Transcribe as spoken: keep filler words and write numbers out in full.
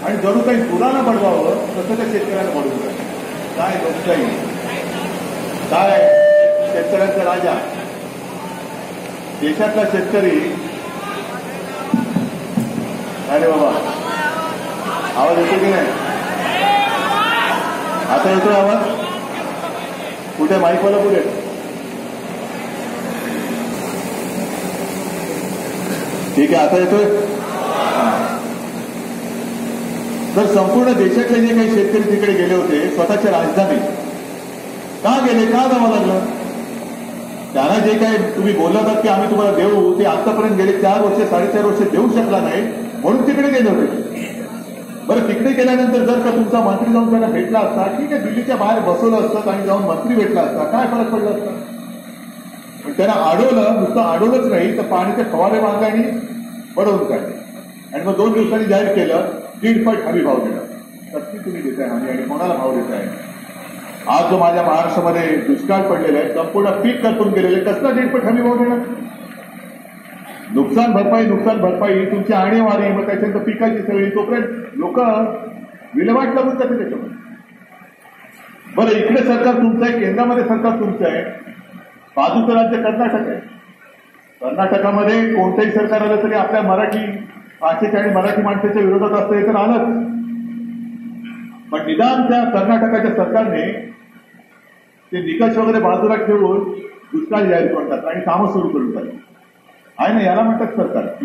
आणि जणू काही गुरांना बडवावं तसं त्या शेतकऱ्याला बडवून काय काय लोकशाही, काय शेतकऱ्यांचा राजा. देशातला शेतकरी. अरे बाबा आवाज येतो की नाही? आता येतोय आवाज? कुठे माईकवाला कुठे? ठीक आहे, आता येतोय. तर संपूर्ण देशातले जे काही शेतकरी तिकडे गेले होते स्वतःच्या राजधानी का गेले, का जावं लागलं? त्यांना जे काही तुम्ही बोललात की आम्ही तुम्हाला देऊ, ते आतापर्यंत गेले चार वर्ष साडेचार वर्ष देऊ शकला नाही म्हणून तिकडे गेले होते. बरं, तिकडे गेल्यानंतर जर का तुमचा मंत्री जाऊन त्यांना भेटला असता, ठीक आहे, दिल्लीच्या बाहेर बसवलं असतं आणि जाऊन मंत्री भेटला असता, काय फरक पडला असता? पण त्यांना अडवलं, नुसतं अडवलंच नाही तर पाण्याचे फवारे मार्गाने बडवून काढले आणि मग दोन दिवसांनी जाहीर केलं दीडपट हमी भाव देणार. कसली तुम्ही देताय हमी आणि कोणाला भाव देताय? आज जो माझ्या महाराष्ट्रामध्ये दुष्काळ पडलेला आहे, संपूर्ण पीक करपून गेलेले, कसला दीडपट हमी भाव देणार? नुकसान भरपाई नुकसान भरपाई तुमची आणेवारी, मग त्याच्यानंतर पिकाची सगळी, तोपर्यंत लोक विल्हेवाट लागून जाते त्याच्यामध्ये. बरं, इकडे सरकार तुमचं आहे, केंद्रामध्ये सरकार तुमचं आहे, बाजूचं राज्य कर्नाटक आहे. कर्नाटकामध्ये कोणतंही सरकार आलं तरी आपल्या मराठी भाषेच्या आणि मराठी माणसाच्या विरोधात असतं हे तर आलंच. पण निदान त्या कर्नाटकाच्या सरकारने ते निकष वगैरे बाजूला ठेवून दुष्काळ जाहीर करतात आणि कामं सुरू करून टाकतात. आहे ना, याला म्हणतात सरकार.